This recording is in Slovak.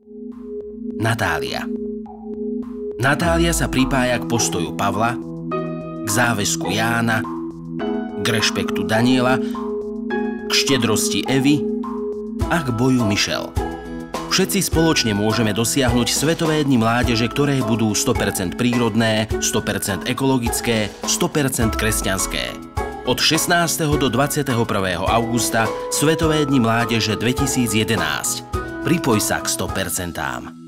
Natália. Natália sa pripája k postoju Pavla, k záväzku Jána, k rešpektu Daniela, k štedrosti Evy a k boju Michelle. Všetci spoločne môžeme dosiahnuť Svetové dni mládeže, ktoré budú 100% prírodné, 100% ekologické, 100% kresťanské. Od 16. do 21. augusta Svetové dni mládeže 2011. Pripoj sa k 100%.